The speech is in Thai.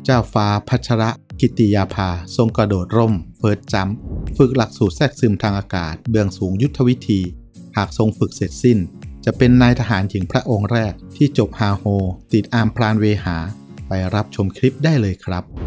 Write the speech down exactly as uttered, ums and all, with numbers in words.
เจ้าฟ้าพัชรกิติยาภาทรงกระโดดร่มเฟิร์สจัมป์ฝึกหลักสูตรแทรกซึมทางอากาศเบื้องสูงยุทธวิธีหากทรงฝึกเสร็จสิ้นจะเป็นนายทหารหญิงพระองค์แรกที่จบฮาโฮติดอาร์มพรานเวหาไปรับชมคลิปได้เลยครับ